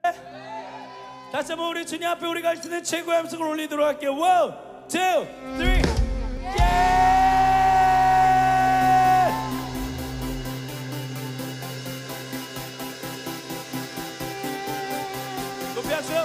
다시 한번 우리 주님 앞에 우리가 할 수 있는 최고의 함성을 올리도록 할게요. 1, 2, 3 높이 하세요.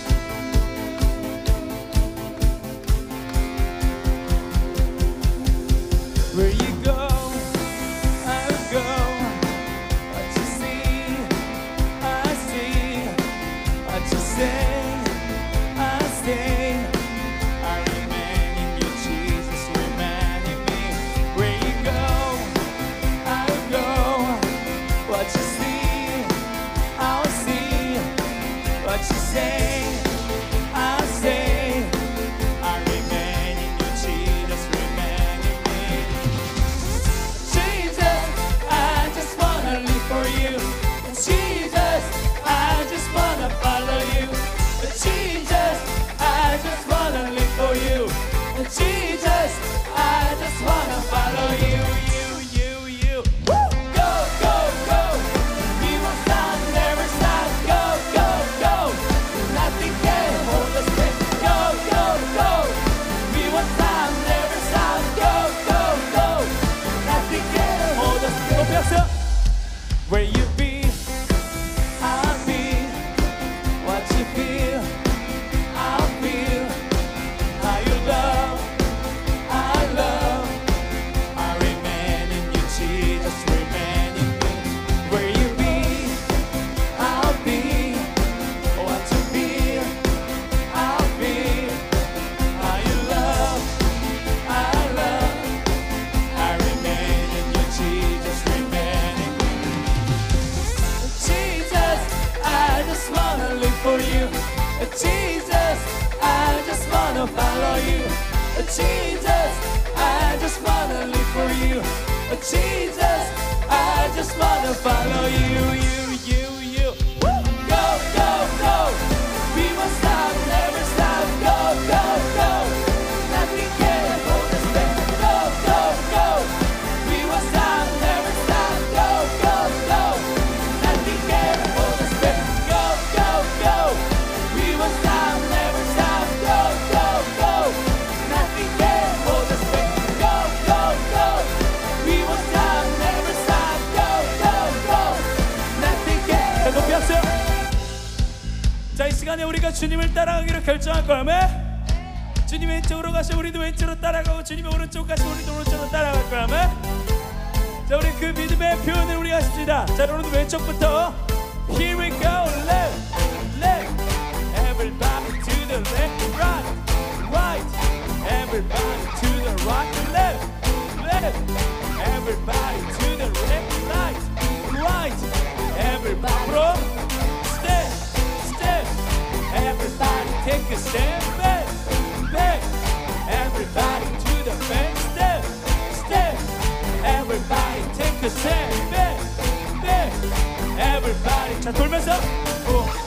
Where you go, I'll go. What you see, I see. What you say, I stay. I remain in you, Jesus, remain in me. Where you go, I'll go. What you see, I'll see. What you say, I say. I remain in you, Jesus, remain in me. Jesus, I just wanna live for you. Jesus, I just wanna follow you. Jesus, I just wanna live for you. Jesus, I just wanna follow you. You. Woo! Go, go, go. We won't stop, never stop. Go, go, go. Nothing can hold us back. Go, go, go. We won't stop, never stop. Go, go, go. Nothing can hold us back. Where you be, I'll be. What you feel, I'll feel. How you love, I love. I remain in you, Jesus, remain in me. Where you be, I'll be. What you feel, I'll feel. How you love, I love. I remain in you, Jesus, remain in me. Jesus, I just wanna live for you. Jesus, I just wanna follow you. Jesus, I just wanna live for you. Jesus, I just wanna follow you. Woo! Go, go, go. We won't stop, never stop. Go, go, go. Nothing can hold us back. Go, go, go. We won't stop, never stop. Go, go, go. Nothing can hold us back. Go, go, go. We won't stop, never stop. Go, go, go. Nothing can hold us back. Go, go, go. We won't stop, never stop. Go, go, go. Nothing can. 높이 하세요. 자, 이 시간에 우리가 주님을 따라가기로 결정할 거라며? 주님 왼쪽으로 가시면 우리도 왼쪽으로 따라가고, 주님이 오른쪽 가시면 우리도 오른쪽으로 따라갈 거라며? 자, 우리 그 믿음의 표현을 우리가 하십시다. 자, 여러분 왼쪽부터 Here we go. Left. Everybody to the left. Right. Everybody to the right. Left. Everybody to the left. Right. Everybody from step. Everybody take a step back. Everybody to the back. Step. Everybody take a step back. Everybody 자 돌면서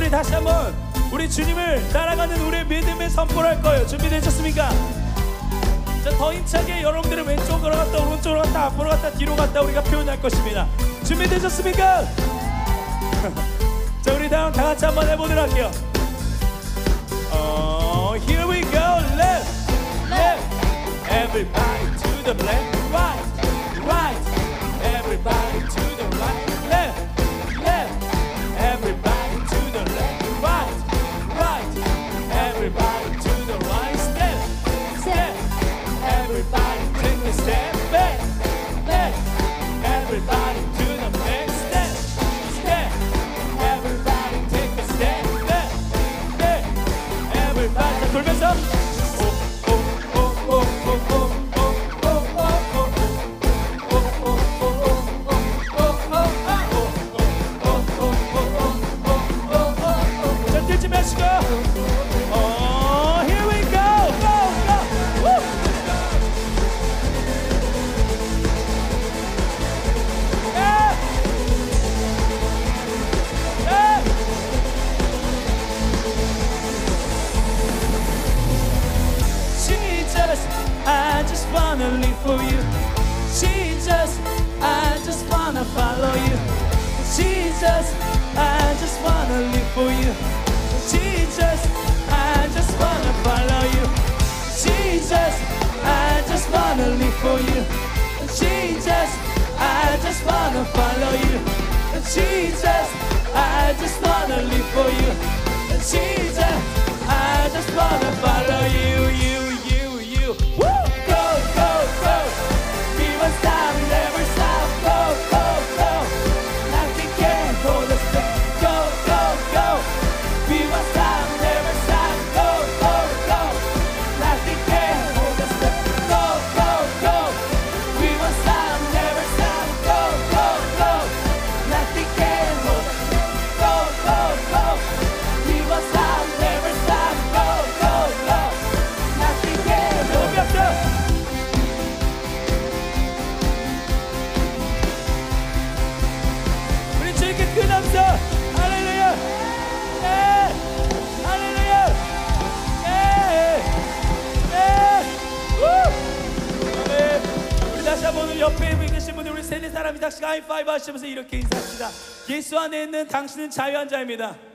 우리 다시 한번 우리 주님을 따라가는 우리의 믿음을 선포를 할 거예요. 준비되셨습니까? 자, 더 힘차게 여러분들은 왼쪽으로 갔다 오른쪽으로 갔다 앞으로 갔다 뒤로 갔다 우리가 표현할 것입니다. 준비되셨습니까? 자, 우리 다음 다 같이 한번 해보도록 할게요. Here we go. Left, left. Everybody to the left, right, right. Everybody to the right, left, left. Everybody to the left, right, right. Everybody to the right, step, step. Everybody take a step back, back. Everybody to the next step, step. Everybody take a step back, back. Everybody 돌면서 자, 뛰지 마시고 here we go, go, go. Woo. Yeah. Yeah. Jesus, I just wanna live for you. Jesus, I just wanna follow you. Jesus, I just wanna live for you. Jesus, I just wanna follow you. Jesus, I just wanna live for you. Jesus, I just wanna follow you. Jesus, I just wanna live for you. Jesus, I just wanna follow you, you. Woo! Go, go, go. We won't stop, never stop. Go, go, go. Nothing can hold us back. Go, go, go. We won't stop, never stop. Go, go, go. Nothing can hold us back. Go, go, go. We won't stop, never stop. Go, go, go. Nothing can hold us back. Go, go, go. We won't stop, never stop. Go, go, go. Nothing can hold us back. 우리 즐겨 큰 함성 할렐루야. 예. 할렐루야. 예. 예. 우. 아멘. 우리 다시 한번 우리 옆에 계신 분들 우리 세네 사람이 다시 하이파이브 하시면서 이렇게 인사합시다. 예수 안에 있는 당신은 자유한 자입니다.